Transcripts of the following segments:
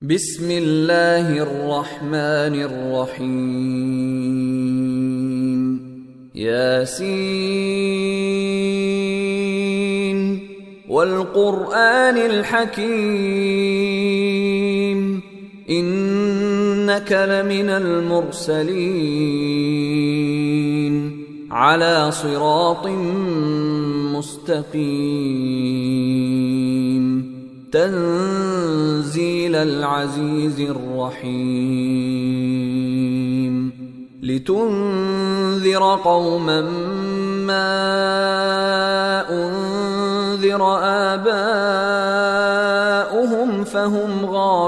بسم الله الرحمن الرحيم ياسين والقرآن الحكيم إنك لمن المرسلين على صراط مستقيم تنزيل العزيز الرحيم لتنذر قوما ما أنذر آباؤهم فهم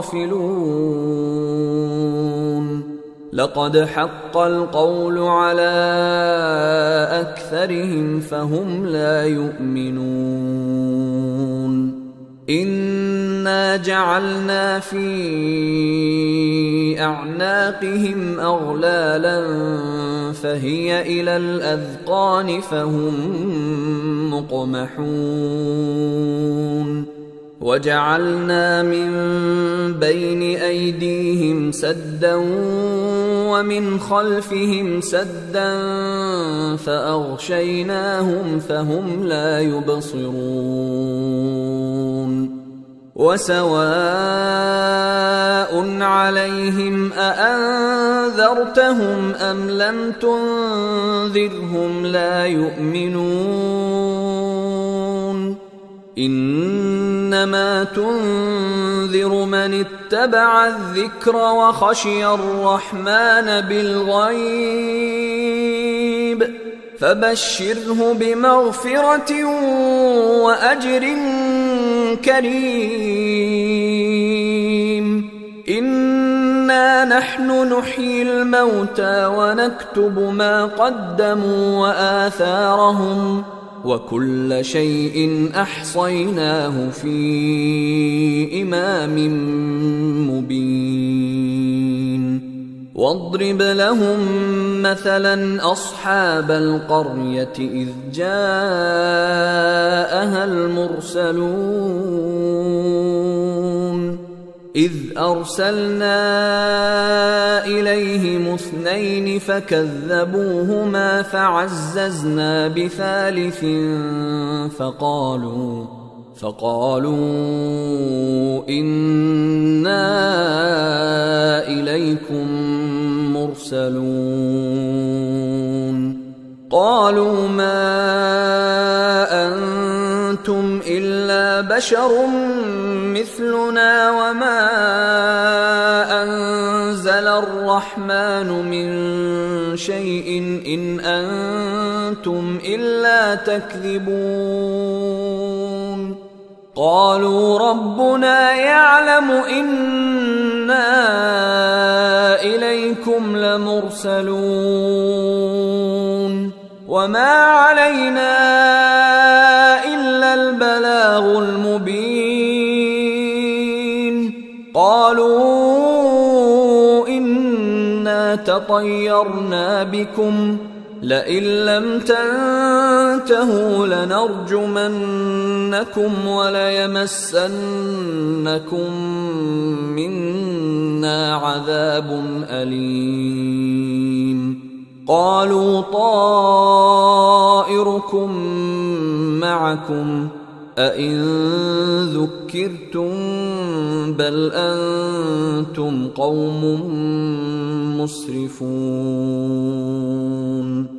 غافلون لقد حق القول على أكثرهم فهم لا يؤمنون إنا جعلنا في أعناقهم أغلالا فهي إلى الأذقان فهم مقمحون وجعلنا من بين أيديهم سدا ومن خلفهم سدا فأغشيناهم فهم لا يبصرون وسواء عليهم أأنذرتهم أم لم تنذرهم لا يؤمنون إنما تنذر من اتبع الذكر وخشي الرحمن بالغيب فبشره بمغفرة وأجر كريم إنا نحن نحيي الموتى ونكتب ما قدموا وآثارهم وكل شيء أحصيناه في إمام مبين واضرب لهم مثلا أصحاب القرية إذ جاءها المرسلون إذ أرسلنا إليهم اثنين فكذبوهما فعززنا بثالث فقالوا إنا إليكم مرسلون قالوا ما أنتم إلا بشر مثلنا وما أنزل الرحمن من شيء إن أنتم إلا تكذبون قالوا ربنا يعلم إنا إليكم لمرسلون وما علينا إلا البلاغ المبين قالوا إنا تطيرنا بكم لئن لم تنتهوا لنرجمنكم وليمسنكم منا عذاب أليم قالوا طائركم معكم أئن ذكرتم بل أنتم قوم مسرفون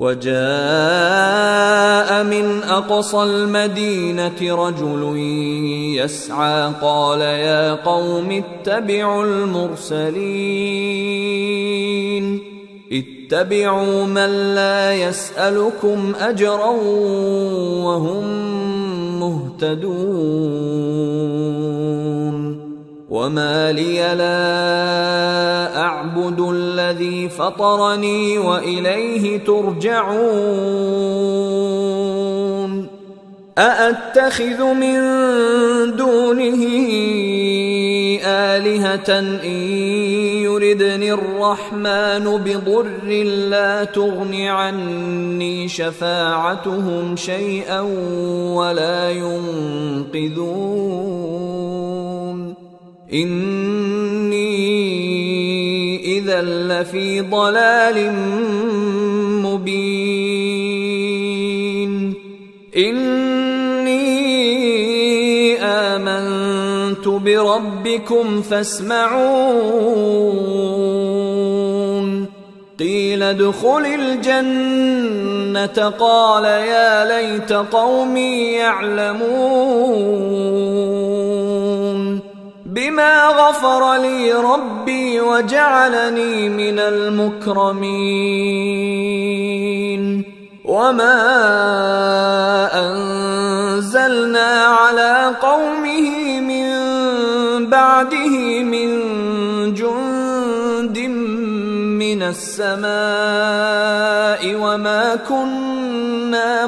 وجاء من أقصى المدينة رجل يسعى قال يا قوم اتبعوا المرسلين اتبعوا من لا يسألكم أجرا وهم مهتدون وما لي لا أعبد الذي فطرني وإليه ترجعون أأتخذ من دونه آلهة إن يردني الرحمن بضر لا تغن عني شفاعتهم شيئا ولا ينقذون إني إذا لفي ضلال مبين إني آمنت بربكم فاسمعون قيل ادخل الجنة قال يا ليت قومي يعلمون بما غفر لي ربي وجعلني من المكرمين وما أنزلنا على قومه من بعده من جند من السماء وما كنا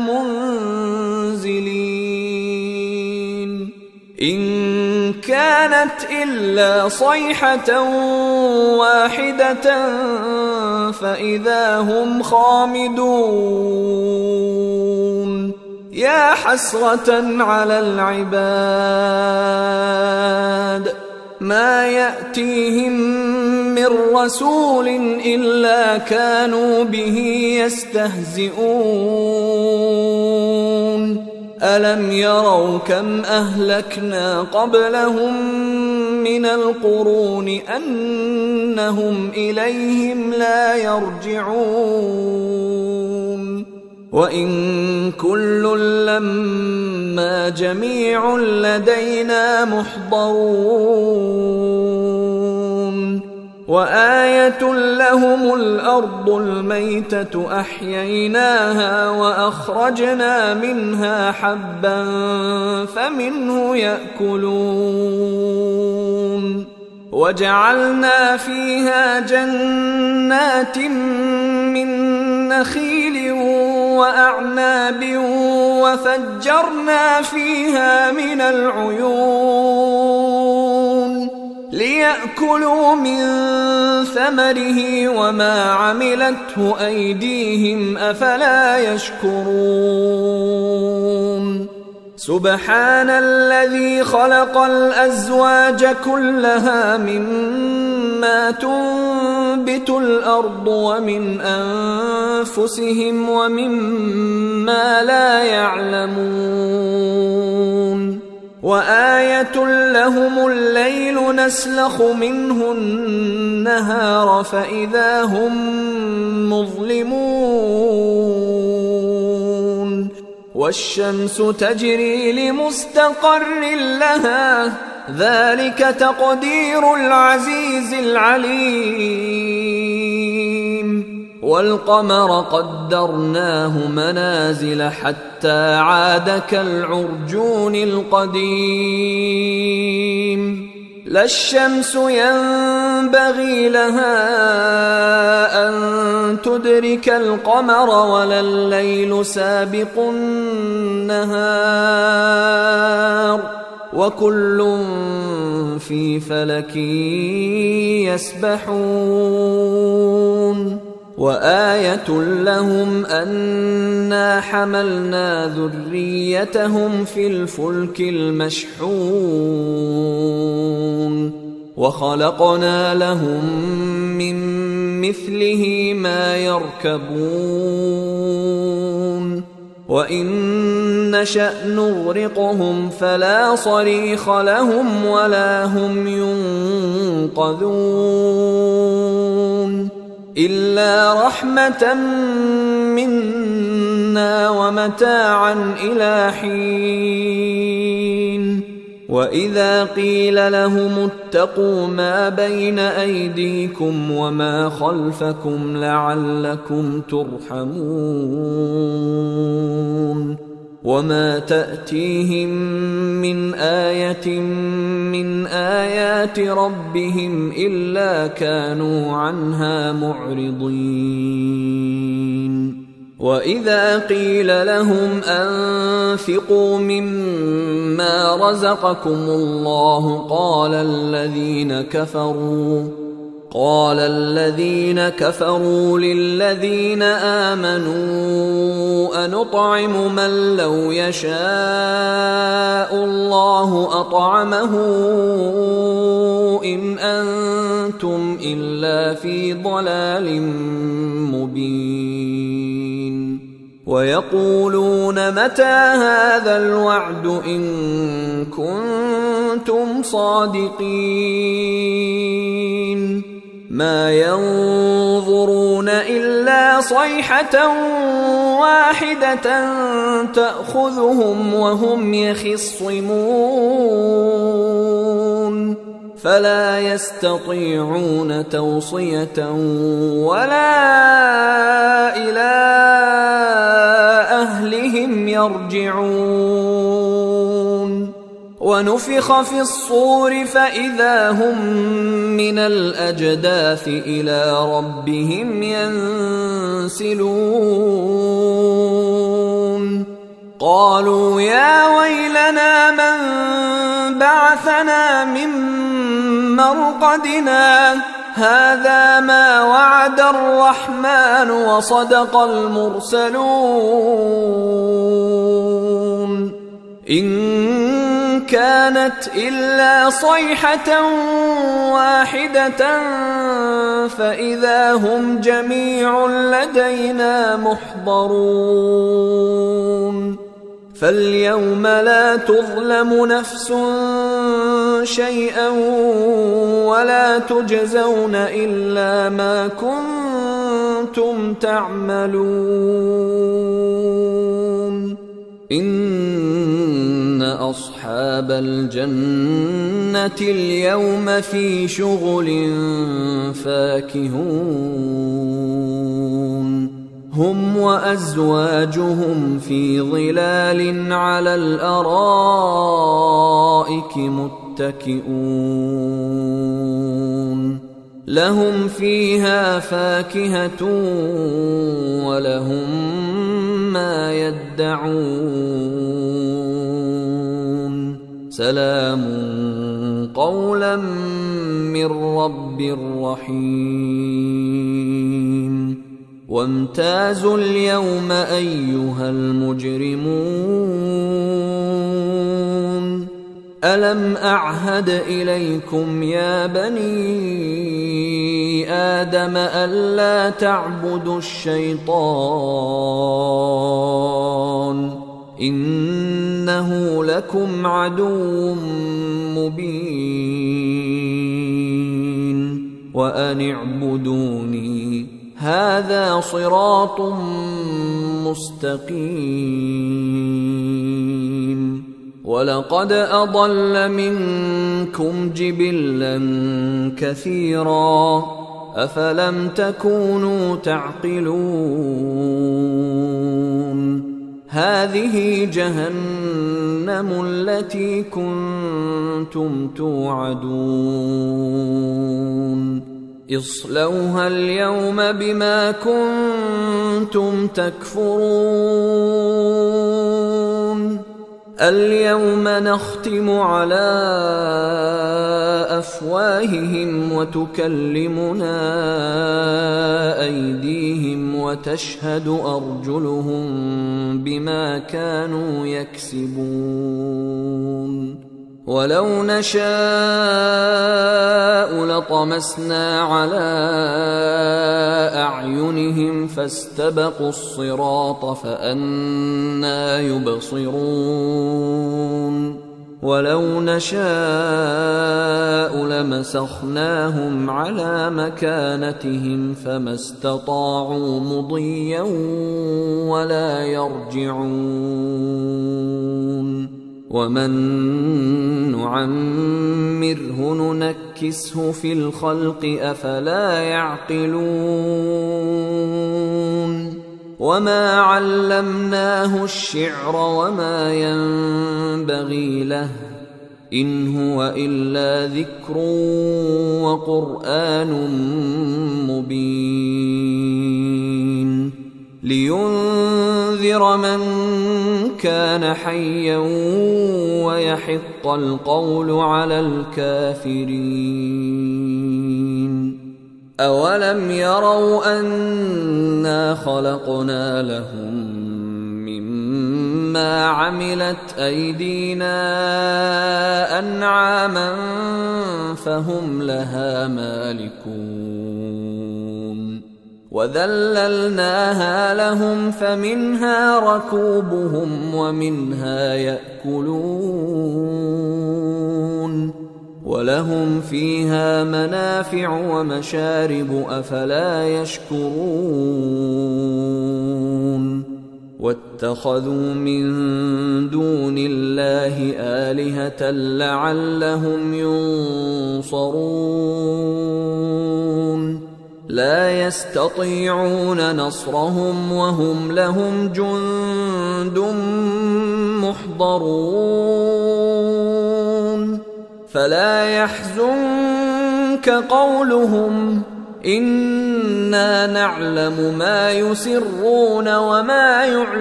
منزلين إن كانت إلا صيحة واحدة فإذا هم خامدون يا حسرة على العباد ما يأتيهم من رسول إلا كانوا به يستهزئون ألم يروا كم أهلكنا قبلهم من القرون أنهم إليهم لا يرجعون وإن كل لما جميع لدينا محضرون وآية لهم الأرض الميتة أحييناها وأخرجنا منها حبا فمنه يأكلون وجعلنا فيها جنات من نخيل وأعناب وفجرنا فيها من العيون ليأكلوا من ثمره وما عملته أيديهم أفلا يشكرون سبحان الذي خلق الأزواج كلها مما تنبت الأرض ومن أنفسهم ومما لا يعلمون وآية لهم الليل نسلخ منه النهار فإذا هم مظلمون والشمس تجري لمستقر لها ذلك تقدير العزيز العليم والقمر قدرناه منازل حتى عاد كالعرجون القديم لا الشمس ينبغي لها أن تدرك القمر ولا الليل سابق النهار وكل في فلك يسبحون وآية لهم أنا حملنا ذريتهم في الفلك المشحون وخلقنا لهم من مثله ما يركبون وإن نشأ نغرقهم فلا صريخ لهم ولا هم ينقذون إلا رحمة منا ومتاعا إلى حين وإذا قيل لهم اتقوا ما بين أيديكم وما خلفكم لعلكم ترحمون وما تأتيهم من آية من آيات ربهم إلا كانوا عنها معرضين وإذا قيل لهم أنفقوا مما رزقكم الله قال الذين كفروا للذين آمنوا أنطعم من لو يشاء الله أطعمه إن أنتم إلا في ضلال مبين ويقولون متى هذا الوعد إن كنتم صادقين ما ينظرون إلا صيحة واحدة تأخذهم وهم يخصمون فلا يستطيعون توصية ولا إلى أهلهم يرجعون ونفخ في الصور فإذا هم من الأجداث إلى ربهم ينسلون قالوا يا ويلنا من بعثنا من مرقدنا هذا ما وعد الرحمن وصدق المرسلون إن كانت إلا صيحة واحدة فإذا هم جميع لدينا محضرون فاليوم لا تظلم نفس شيئا ولا تجزون إلا ما كنتم تعملون إن أصحاب الجنة اليوم في شغل فاكهون هم وأزواجهم في ظلال على الأرائك متكئون لهم فيها فاكهة ولهم ما يدعون سلام قولا من رب رحيم وامتازوا اليوم أيها المجرمون ألم أعهد إليكم يا بني آدم ألا تعبدوا الشيطان إنه لكم عدو مبين وأن اعبدوني هذا صراط مستقيم ولقد أضل منكم جبلا كثيرا أفلم تكونوا تعقلون هذه جهنم التي كنتم توعدون اصلوها اليوم بما كنتم تكفرون اليوم نختم على أفواههم وتكلمنا أيديهم وتشهد أرجلهم بما كانوا يكسبون ولو نشاء لطمسنا على أعينهم فاستبقوا الصراط فأنى يبصرون ولو نشاء لمسخناهم على مكانتهم فما استطاعوا مضيا ولا يرجعون ومن نعمره ننكسه في الخلق أفلا يعقلون وما علمناه الشعر وما ينبغي له إن هو إلا ذكر وقرآن مبين لينذر من كان حيا ويحق القول على الكافرين أولم يروا أنا خلقنا لهم مما عملت أيدينا أنعاما فهم لها مالكون وذللناها لهم فمنها ركوبهم ومنها يأكلون ولهم فيها منافع ومشارب أفلا يشكرون واتخذوا من دون الله آلهة لعلهم ينصرون لا يستطيعون نصرهم وهم لهم جند محضرون فلا يحزنك قولهم إنا نعلم ما يسرون وما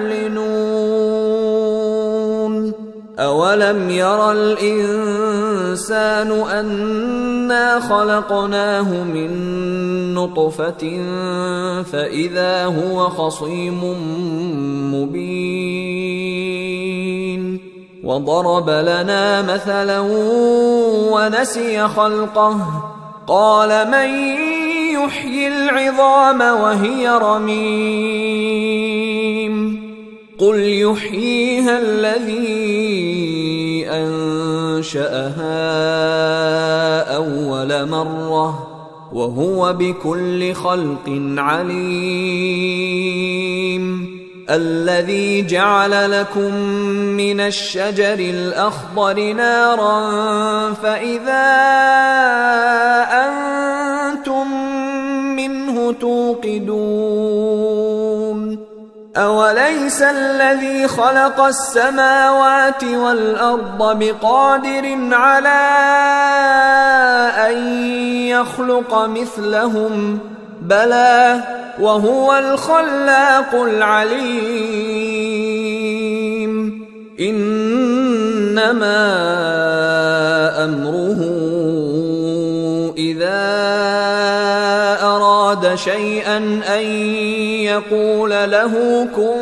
يعلنون أولم ير الإنسان أنا خلقناه من نطفة فإذا هو خصيم مبين وضرب لنا مثلا ونسي خلقه قال من يحيي العظام وهي رميم قل يحييها الذي أنشأها أول مرة وهو بكل خلق عليم الذي جعل لكم من الشجر الأخضر نارا فإذا أنتم منه توقدون أوليس الذي خلق السماوات والأرض بقادر على أن يخلق مثلهم بلى وهو الخلاق العليم إنما أمره إذا أراد شيئا أن يقول له كن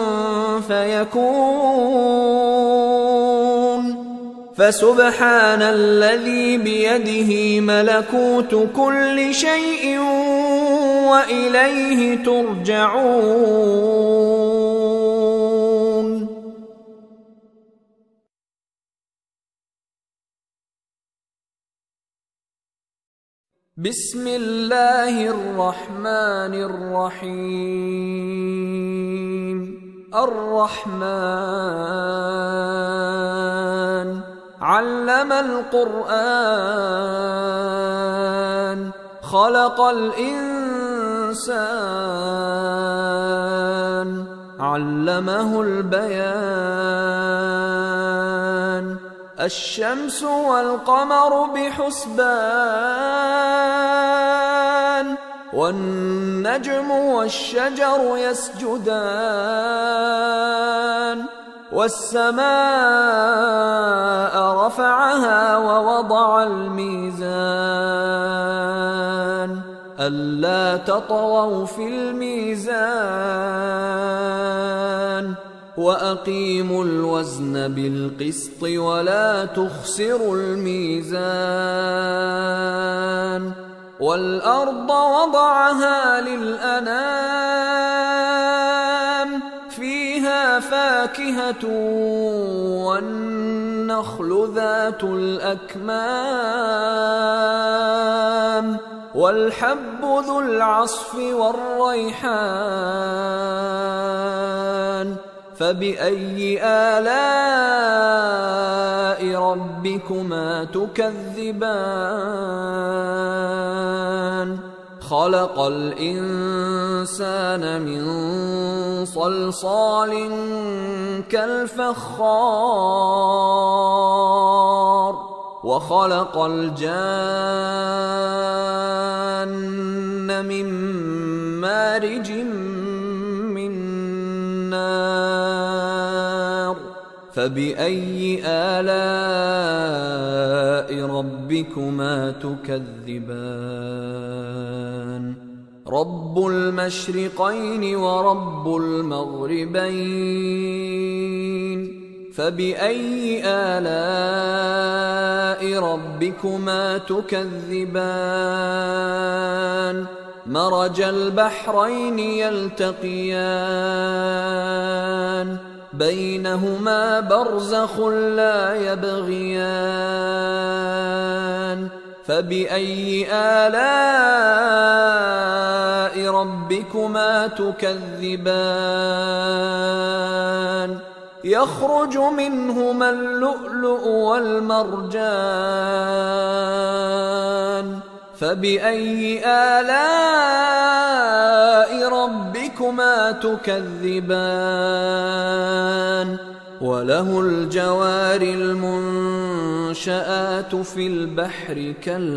فيكون فسبحان الذي بيده ملكوت كل شيء وإليه ترجعون. بسم الله الرحمن الرحيم. الرحمن علم القرآن خلق الإنسان علمه البيان الشمس والقمر بحسبان والنجم والشجر يسجدان والسماء رفعها ووضع الميزان ألا تطغوا في الميزان وأقيموا الوزن بالقسط ولا تخسروا الميزان والأرض وضعها للأنام فيها فاكهة والنخل ذات الأكمام والحب ذو العصف والريحان فبأي آلاء ربكما تكذبان خلق الإنسان من صلصال كالفخار وخلق الجان من مارج من نار فبأي آلاء ربكما تكذبان رب المشرقين ورب المغربين فبأي آلاء ربكما تكذبان مرج البحرين يلتقيان بينهما برزخ لا يبغيان فبأي آلاء ربكما تكذبان يخرج منهما اللؤلؤ والمرجان فبأي آلاء ربكما تكذبان وله الجوار المنشآت في البحر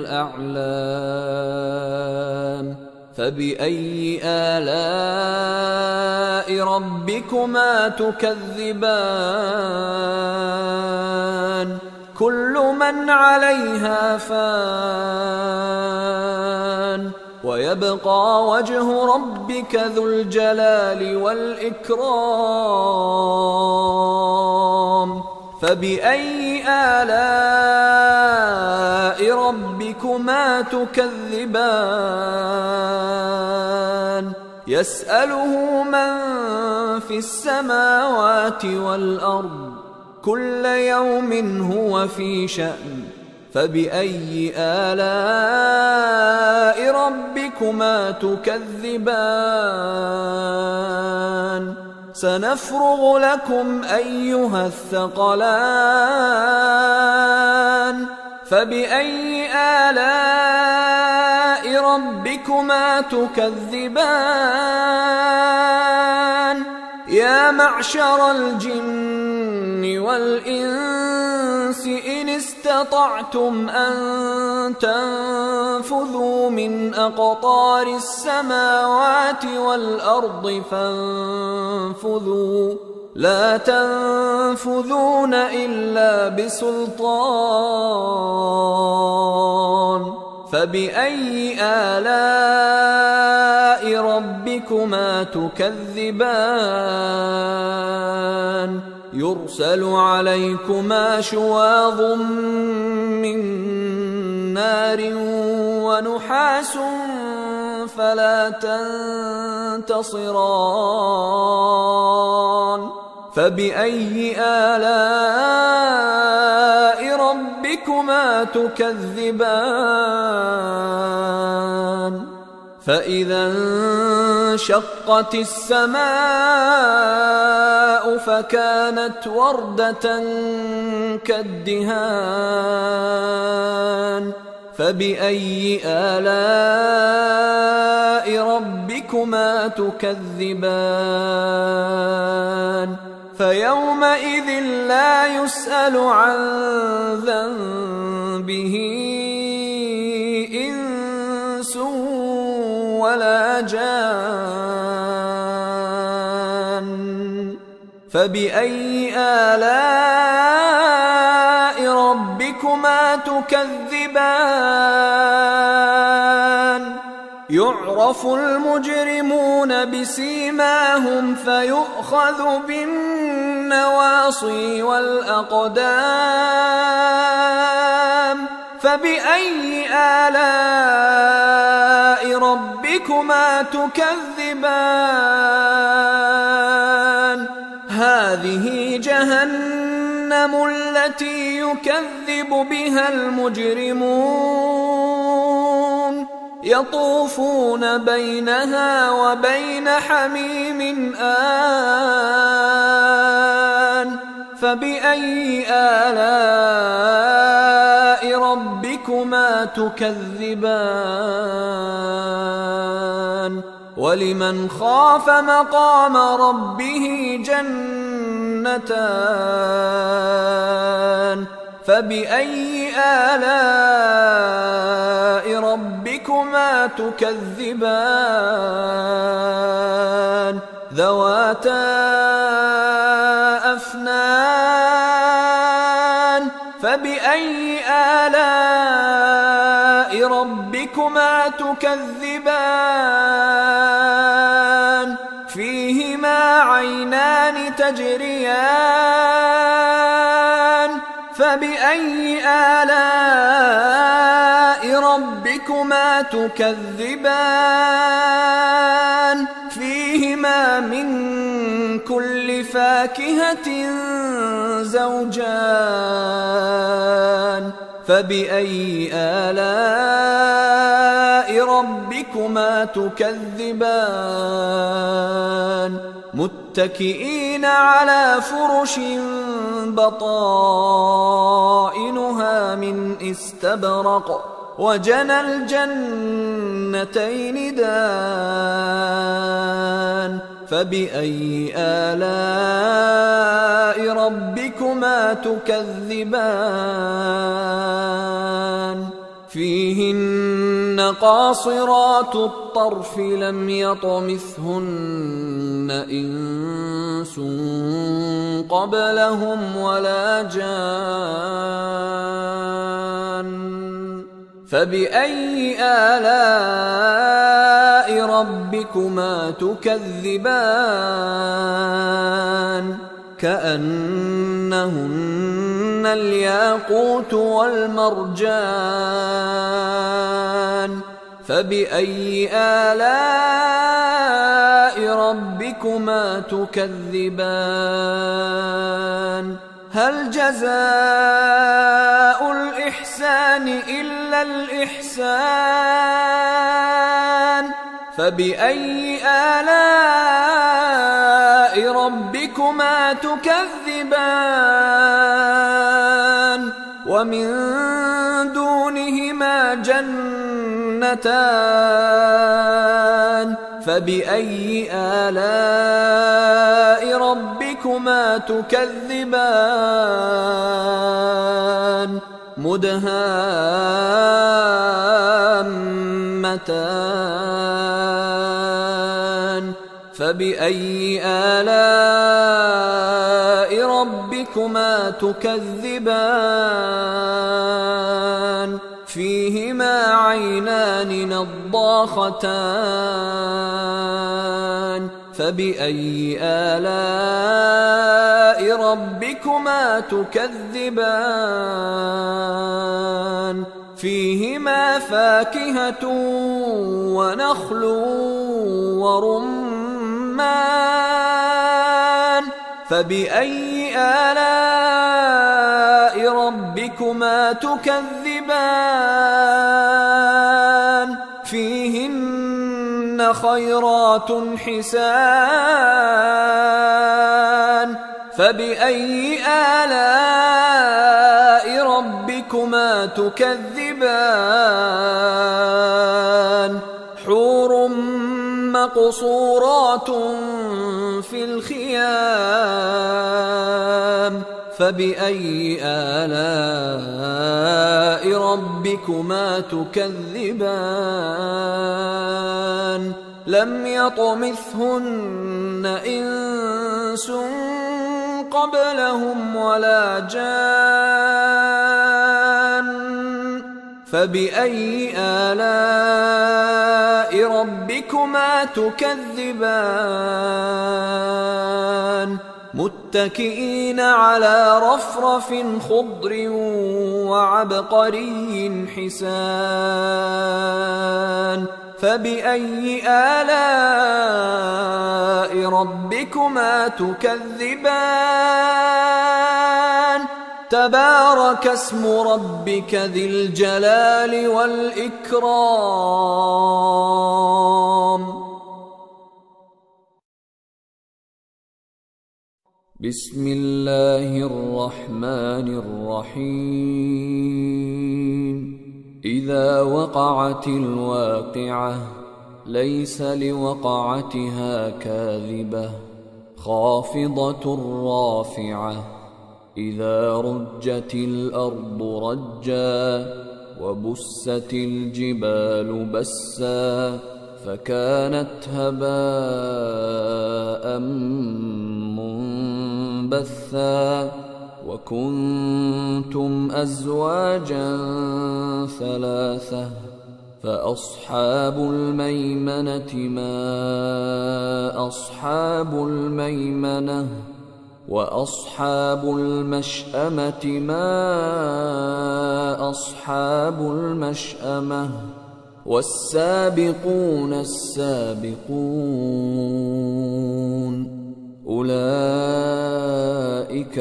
كالأعلام فبأي آلاء ربكما تكذبان كل من عليها فان ويبقى وجه ربك ذو الجلال والإكرام فبأي آلاء ربكما تكذبان يسأله من في السماوات والأرض كل يوم هو في شأن فبأي آلاء ربكما تكذبان سنفرغ لكم أيها الثقلان فبأي آلاء ربكما تكذبان يا معشر الجن والإنس إن استطعتم أن تنفذوا من أقطار السماوات والأرض فانفذوا لا تنفذون إلا بسلطان فبأي آلاء ربكما تكذبان يرسل عليكما شواظ من نار ونحاس فلا تنتصران فبأي آلاء ربكما تكذبان فإذا انشقت السماء فكانت وردة كالدهان فبأي آلاء ربكما تكذبان فيومئذ لا يسأل عن ذنبه إنس ولا جان فبأي آلاء ربكما تكذبان يعرف المجرمون بسيماهم فيؤخذ بالنواصي والأقدام فبأي آلاء ربكما تكذبان هذه جهنم التي يكذب بها المجرمون يطوفون بينها وبين حميم آن فبأي آلاء ربكما تكذبان ولمن خاف مقام ربه جنتان فبأي آلاء ربكما تكذبان ذواتا أفنان فبأي آلاء ربكما تكذبان فيهما عينان تجريان فبأي آلاء ربكما تكذبان فيهما من كل فاكهة زوجان فبأي آلاء ربكما تكذبان متكئين على فرش بطائنها من استبرق وجنى الجنتين دان فبأي آلاء ربكما تكذبان فيهن قاصرات الطرف لم يطمثهن إنس قبلهم ولا جان فبأي آلاء ربكما تكذبان كأنهن الياقوت والمرجان فبأي آلاء ربكما تكذبان هل جزاء الإحسان إلا الإحسان فبأي آلاء ربكما تكذبان ومن دونهما جنتان فبأي آلاء ربكما تكذبان مدهامتان فبأي آلاء ربكما تكذبان فيهما عينان نضاختان فبأي آلاء ربكما تكذبان فيهما فاكهة ونخل ورمان فبأي آلاء ربكما تكذبان فيهن خيرات حسان فبأي آلاء ربكما تكذبان حور مقصورات في الخيام فبأي آلاء ربكما تكذبان لم يطمثهن إنس قبلهم ولا جان فبأي آلاء ربكما تكذبان متكئين على رفرف خضر وعبقري حسان فبأي آلاء ربكما تكذبان تبارك اسم ربك ذي الجلال والإكرام بسم الله الرحمن الرحيم إذا وقعت الواقعة ليس لوقعتها كاذبة خافضة رافعة إذا رجت الأرض رجا وبست الجبال بسا فكانت هباء منبثا وكنتم أزواجا ثلاثة فأصحاب الميمنة ما أصحاب الميمنة وأصحاب المشأمة ما أصحاب المشأمة والسابقون السابقون أولئك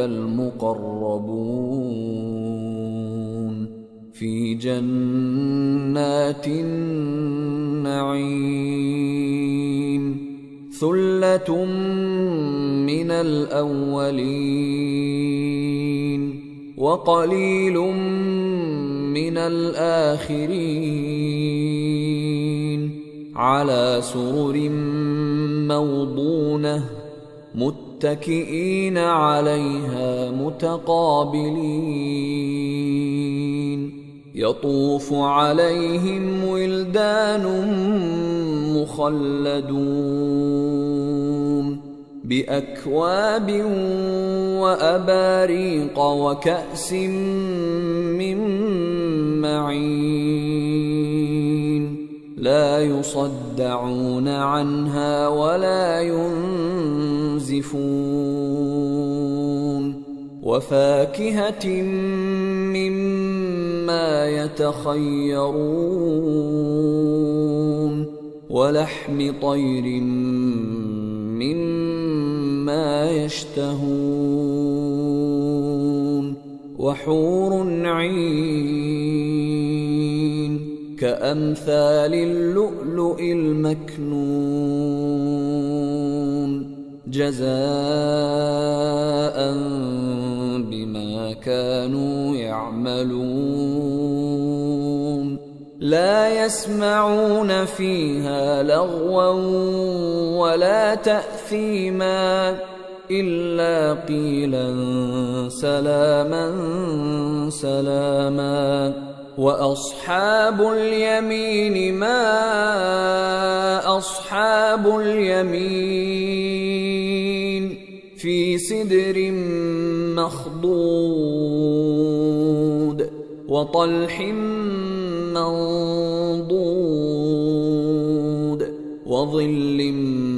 المقربون في جنات النعيم ثلة من الأولين وقليل من الآخرين على سرر موضونة متكئين عليها متقابلين يطوف عليهم ولدان مخلدون بأكواب وأباريق وكأس من معين لا يصدعون عنها ولا ينزفون وفاكهة مما يتخيرون ولحم طير مما يشتهون وحور عين كأمثال اللؤلؤ المكنون جزاء بما كانوا يعملون لا يسمعون فيها لغوا ولا تأثيما إلا قيلا سلاما سلاما وأصحاب اليمين ما أصحاب اليمين في سدر مخضود وطلح منضود وظل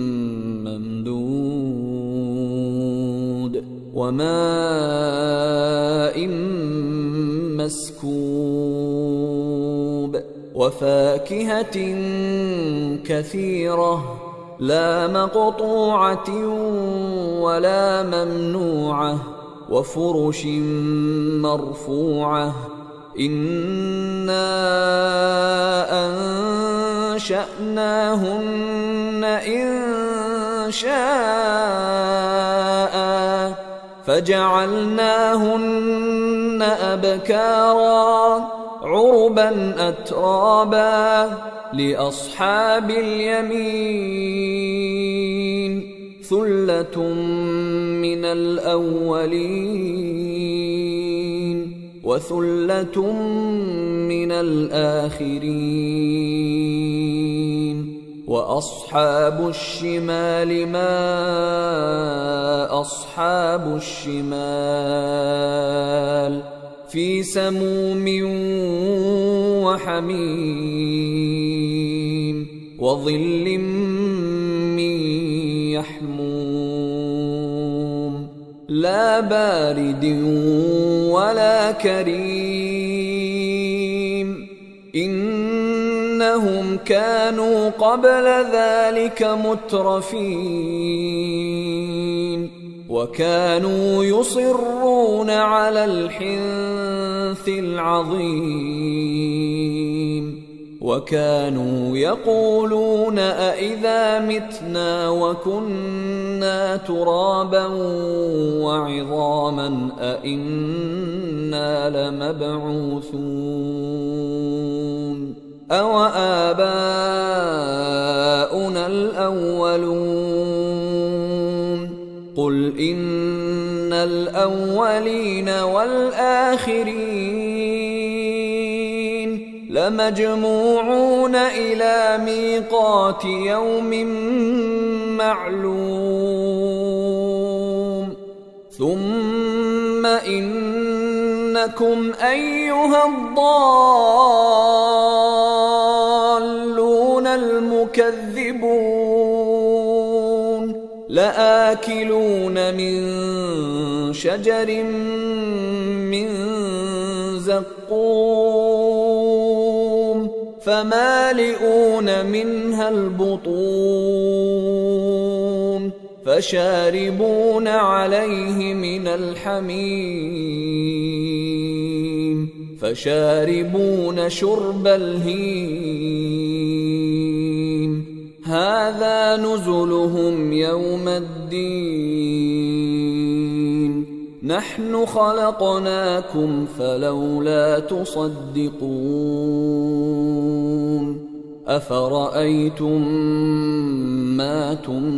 ممدود وماء مسكوب وفاكهة كثيرة لا مقطوعة ولا ممنوعة وفرش مرفوعة إنا أنشأناهن إنشاء فجعلناهن أبكارا عربا أترابا لأصحاب اليمين ثلة من الأولين وثلة من الآخرين وأصحاب الشمال ما أصحاب الشمال في سموم وحميم وظل من يحموم لا بارد ولا كريم إنهم كانوا قبل ذلك مترفين وكانوا يصرون على الحنث العظيم وكانوا يقولون أإذا متنا وكنا ترابا وعظاما أإنا لمبعوثون أوآباؤنا الأولون قل إن الأولين والآخرين لمجموعون إلى ميقات يوم معلوم ثم إنكم أيها الضالون المكذبون لآكلون من شجر من زقوم فمالئون منها البطون فشاربون عليه من الحميم فشاربون شرب الهيم هذا نزلهم يوم الدين نحن خلقناكم فلولا تصدقون أفرأيتم ما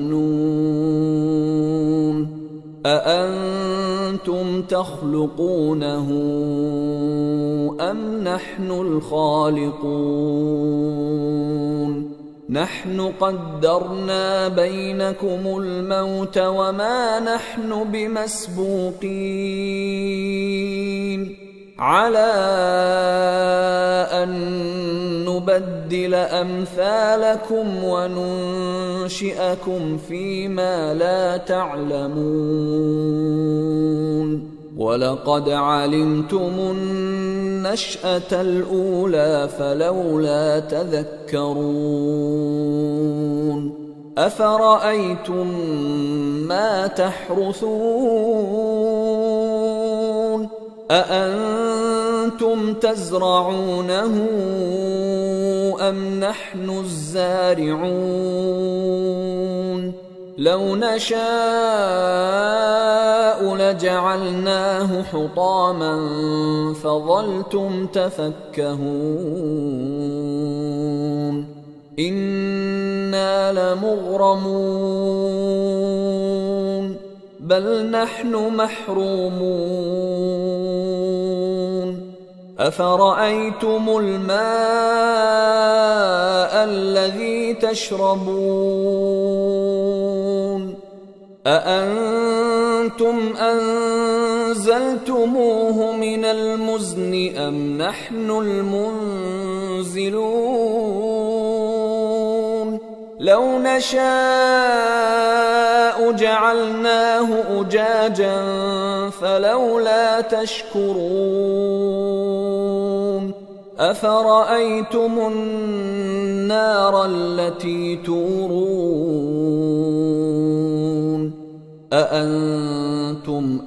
تمنون أأنتم تخلقونه أم نحن الخالقون نحن قدرنا بينكم الموت وما نحن بمسبوقين على أن نبدل أمثالكم وننشئكم فيما لا تعلمون ولقد علمتم النشأة الأولى فلولا تذكرون أفرأيتم ما تحرثون أأنتم تزرعونه أم نحن الزارعون لو نشاء لجعلناه حطاما فظلتم تفكهون إنا لمغرمون بل نحن محرومون أفرأيتم الماء الذي تشربون أأنتم أنزلتموه من المزن أم نحن المنزلون لو نشاء جعلناه أجاجا فلولا تشكرون أفرأيتم النار التي تورون أأنتم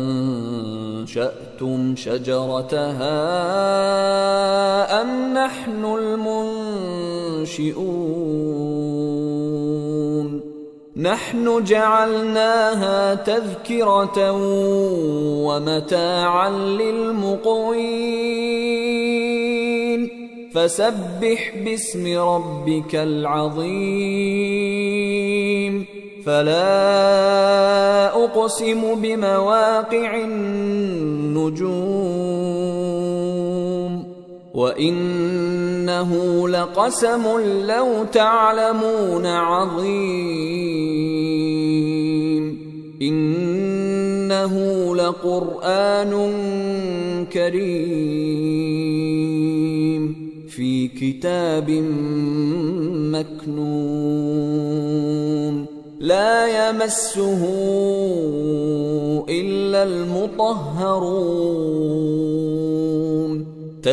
أنشأتم شجرتها أم نحن المنشئون نحن جعلناها تذكرة ومتاعا للمقوين فسبح باسم ربك العظيم فلا أقسم بمواقع النجوم وإنه لقسم لو تعلمون عظيم إنه لقرآن كريم في كتاب مكنون لا يمسه إلا المطهرون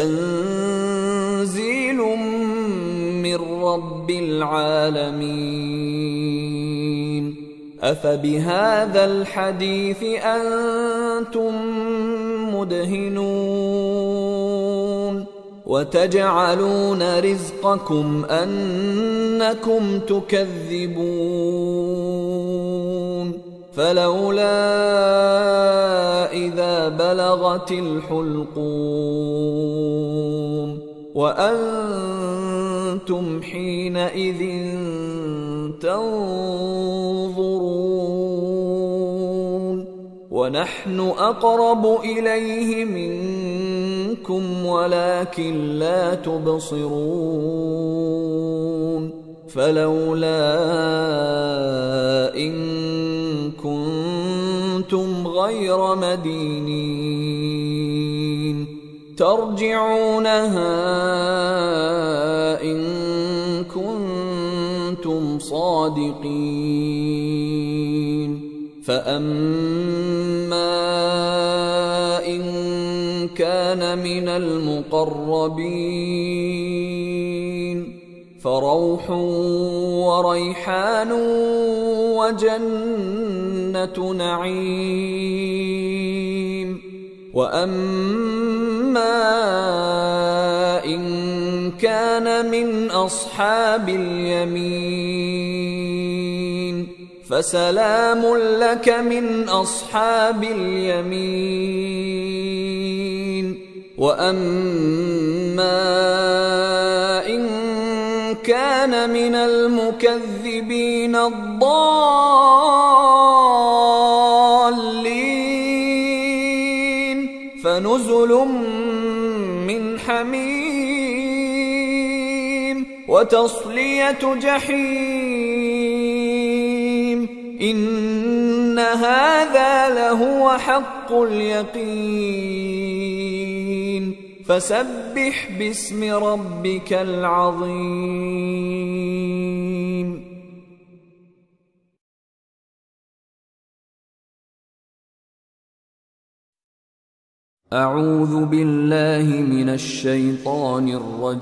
تنزيل من رب العالمين أفبهذا الحديث أنتم مدهنون وتجعلون رزقكم أنكم تكذبون فلولا إذا بلغت الحلقوم وأنتم حينئذ تنظرون ونحن أقرب إليه منكم ولكن لا تبصرون فلولا إن كنتم غير غير مدينين ترجعونها إن كنتم صادقين فأما إن كان من المقربين فروح وريحان وجنة نعيم وأما إن كان من أصحاب اليمين فسلام لك من أصحاب اليمين وأما إن كان من المكذبين الضالين فنزل من حميم وتصلية جحيم إن هذا لهو حق اليقين فسبح باسم ربك العظيم. أعوذ بالله من الشيطان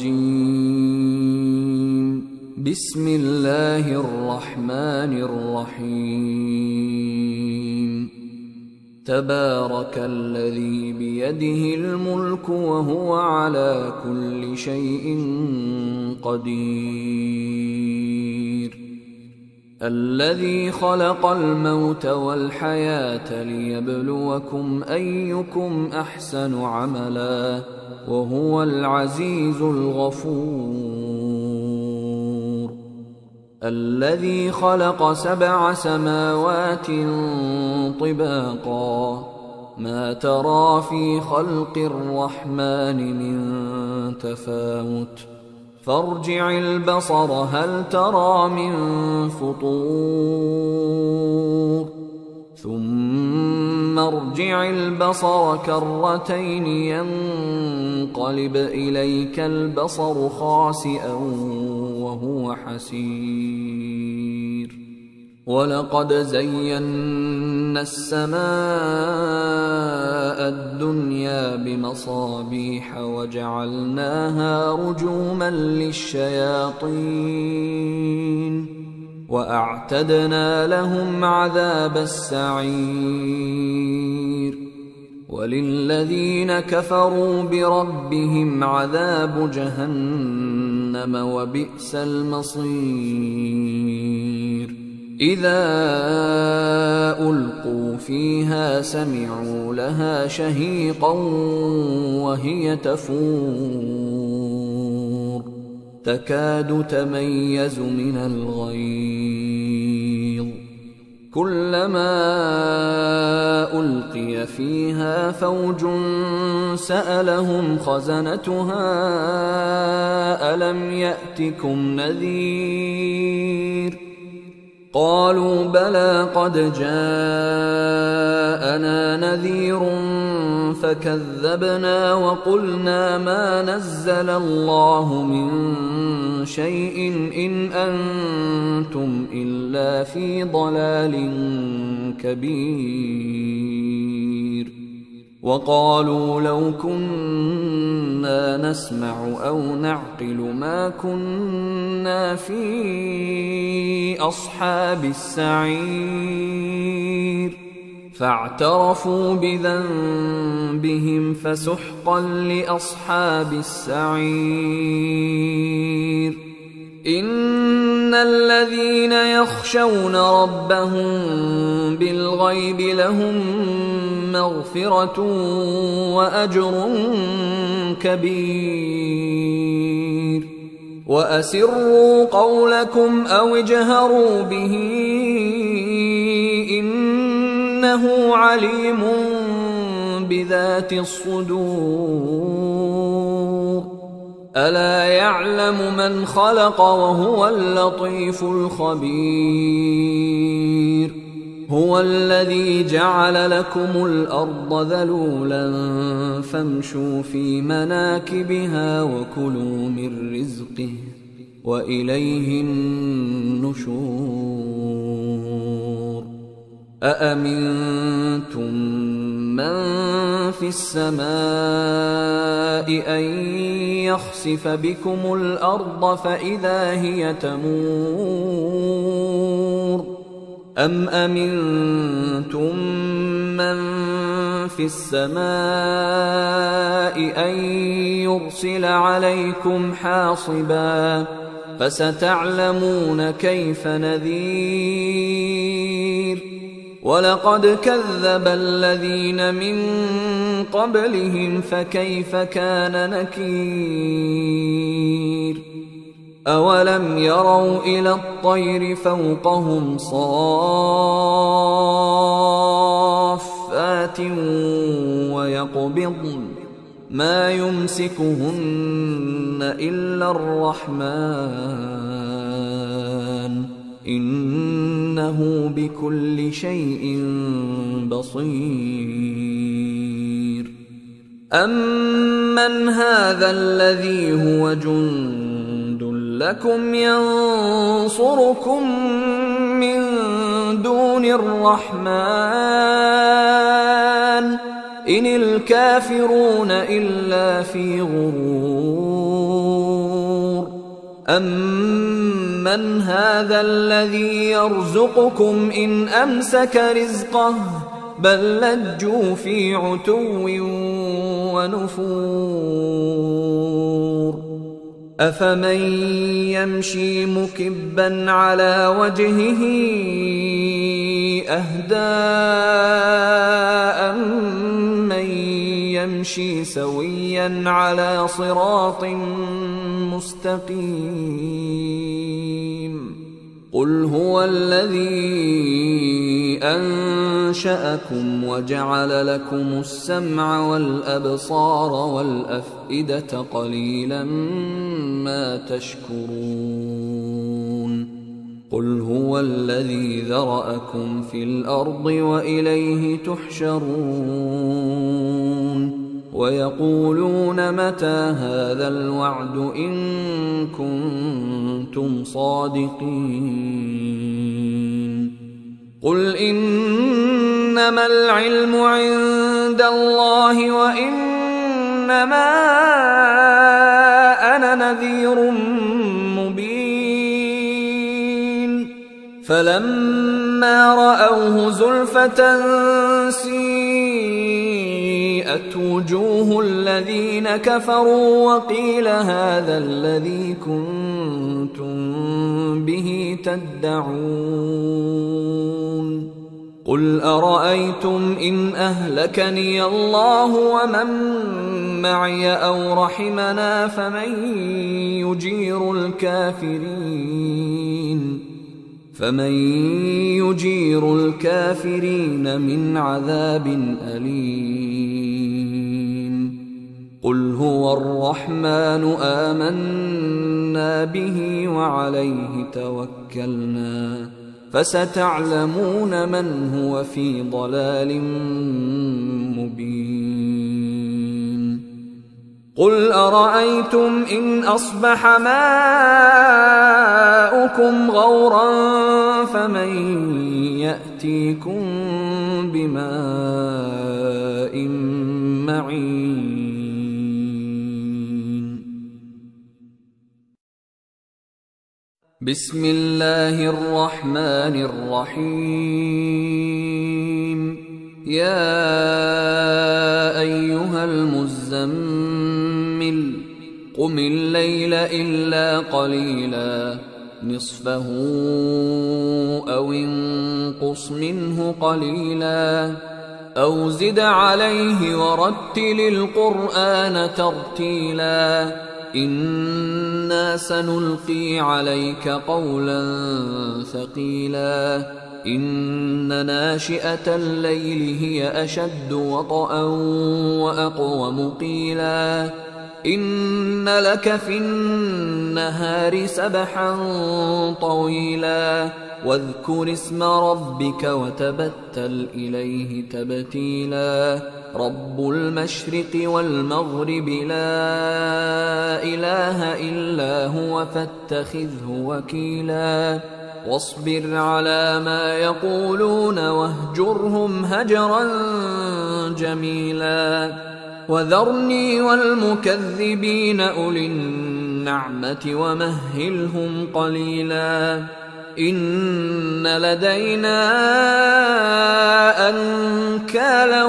الرجيم. بسم الله الرحمن الرحيم. تبارك الذي بيده الملك وهو على كل شيء قدير. الذي خلق الموت والحياة ليبلوكم أيكم أحسن عملا وهو العزيز الغفور. الذي خلق 7 سماوات طباقا ما ترى في خلق الرحمن من تفاوت فارجع البصر هل ترى من فطور ثم ارجع البصر كرتين ينقلب إليك البصر خاسئا وهو حسير. ولقد زينا السماء الدنيا بمصابيح وجعلناها رجوما للشياطين وأعتدنا لهم عذاب السعير. وللذين كفروا بربهم عذاب جهنم وبئس المصير. إذا ألقوا فيها سمعوا لها شهيقا وهي تفور تكاد تميز من الغيظ كلما ألقي فيها فوج سألهم خزنتها ألم يأتكم نذير قالوا بلى قد جاءنا نذير فكذبنا وقلنا ما نزل الله من شيء إن أنتم إلا في ضلال كبير. وقالوا لو كنا نسمع أو نعقل ما كنا في أصحاب السعير فاعترفوا بذنبهم فسحقا لأصحاب السعير. إن الذين يخشون ربهم بالغيب لهم مغفرة وأجر كبير. وأسروا قولكم أو اجهروا به إنه عليم بذات الصدور. ألا يعلم من خلق وهو اللطيف الخبير. هو الذي جعل لكم الأرض ذلولا فامشوا في مناكبها وكلوا من رزقه وإليه النشور أأمنتم من في السماء أن يخسف بكم الأرض فإذا هي تمور أم أمنتم من في السماء أن يرسل عليكم حاصبا فستعلمون كيف نذير ولقد كذب الذين من قبلهم فكيف كان نكير أولم يروا إلى الطير فوقهم صافات ويقبضن ما يمسكهن إلا الرحمن إنه بكل شيء بصير أمن هذا الذي هو جند لكم ينصركم من دون الرحمن إن الكافرون إلا في غرور أمن هذا الذي يرزقكم إن أمسك رزقه بل لجوا في عتو ونفور أفمن يمشي مكبا على وجهه أهدى أمن يمشي سويا على صراط مستقيم قل هو الذي أنشأكم وجعل لكم السمع والأبصار والأفئدة قليلا ما تشكرون قل هو الذي ذرأكم في الأرض وإليه تحشرون ويقولون متى هذا الوعد إن كنتم صادقين قل إنما العلم عند الله وإنما أنا نذير مبين فلما رأوه زلفة سيئت وجوه الذين كفروا وقيل هذا الذي كنتم به تدعون قل أرأيتم إن أهلكني الله ومن معي أو رحمنا فمن يجير الكافرين من عذاب أليم قل هو الرحمن آمنا به وعليه توكلنا فستعلمون من هو في ضلال مبين قل أرأيتم إن أصبح ماؤكم غورا فمن يأتيكم بماء معين بسم الله الرحمن الرحيم يا أيها المزمل قم الليل إلا قليلا نصفه أو انقص منه قليلا أو زد عليه ورتل القرآن ترتيلا إنا سنلقي عليك قولا ثقيلا إن ناشئة الليل هي أشد وطئا وأقوم قيلا إن لك في النهار سبحا طويلا واذكر اسم ربك وتبتل إليه تبتيلا رب المشرق والمغرب لا إله إلا هو فاتخذه وكيلا واصبر على ما يقولون واهجرهم هجرا جميلا وذرني والمكذبين أولي النعمة ومهلهم قليلا إن لدينا أنكالا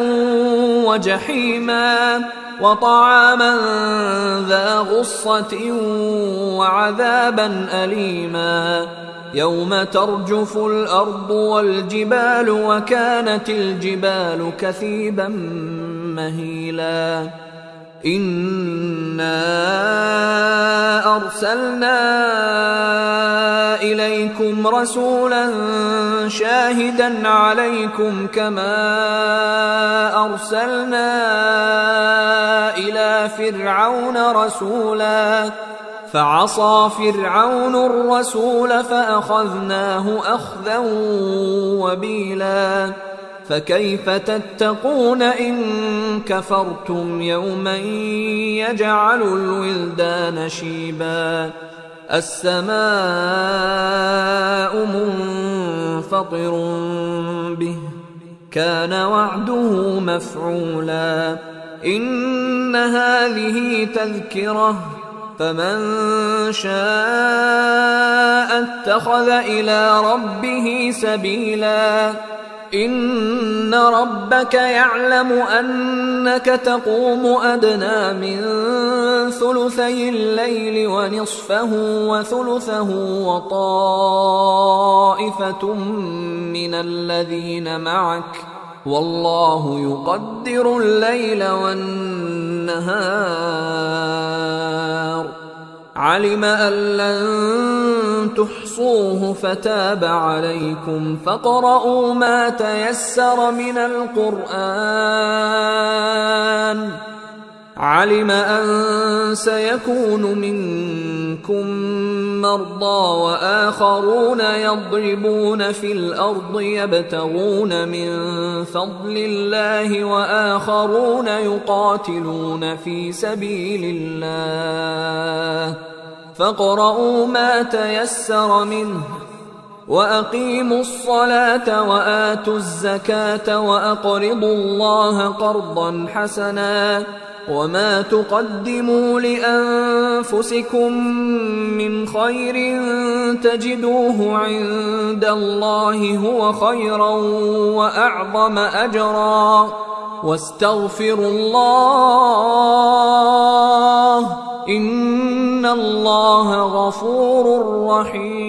وجحيما وطعاما ذا غصة وعذابا أليما يوم ترجف الأرض والجبال وكانت الجبال كثيبا مهيلا إنا أرسلنا إليكم رسولا شاهدا عليكم كما أرسلنا إلى فرعون رسولا فعصى فرعون الرسول فأخذناه أخذا وبيلا فكيف تتقون إن كفرتم يوما يجعل الولدان شيبا السماء منفطر به كان وعده مفعولا إن هذه تذكرة فمن شاء اتخذ إلى ربه سبيلا إن ربك يعلم أنك تقوم أدنى من ثلثي الليل ونصفه وثلثه وطائفة من الذين معك والله يقدر الليل والنهار علم أن لن تحصوه فتاب عليكم فاقرؤوا ما تيسر من القرآن علم أن سيكون منكم مرضى وآخرون يضربون في الأرض يبتغون من فضل الله وآخرون يقاتلون في سبيل الله فاقرؤوا ما تيسر منه وأقيموا الصلاة وآتوا الزكاة وأقرضوا الله قرضا حسنا وما تقدموا لأنفسكم من خير تجدوه عند الله هو خيرا وأعظم أجرا واستغفروا الله إن الله غفور رحيم